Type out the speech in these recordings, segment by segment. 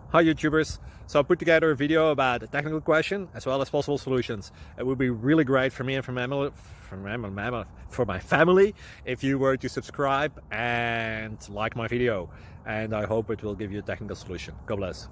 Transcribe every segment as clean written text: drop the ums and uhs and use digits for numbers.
Hi YouTubers. So I put together a video about a technical question as well as possible solutions. It would be really great for me and for my family if you were to subscribe and like my video, and I hope it will give you a technical solution. God bless.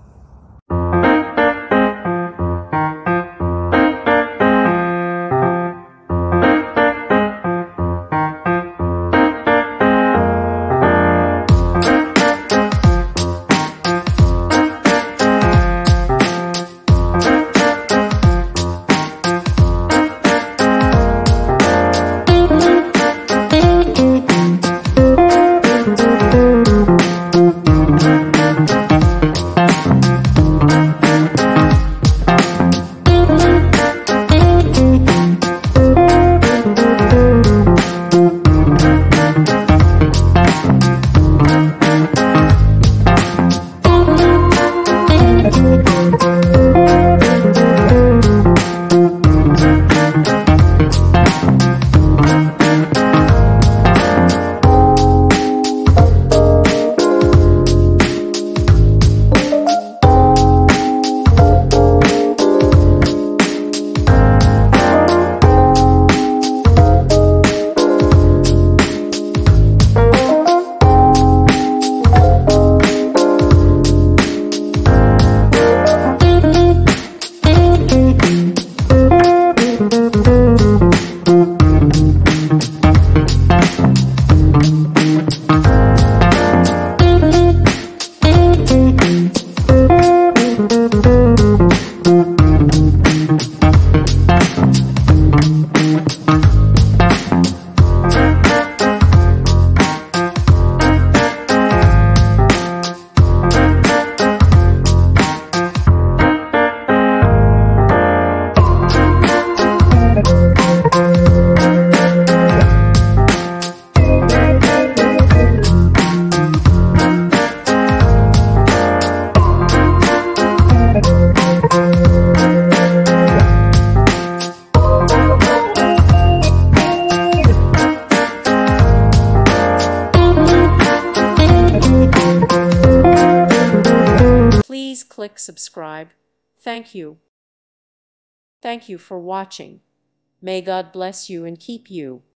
Please click subscribe. Thank you. Thank you for watching. May God bless you and keep you.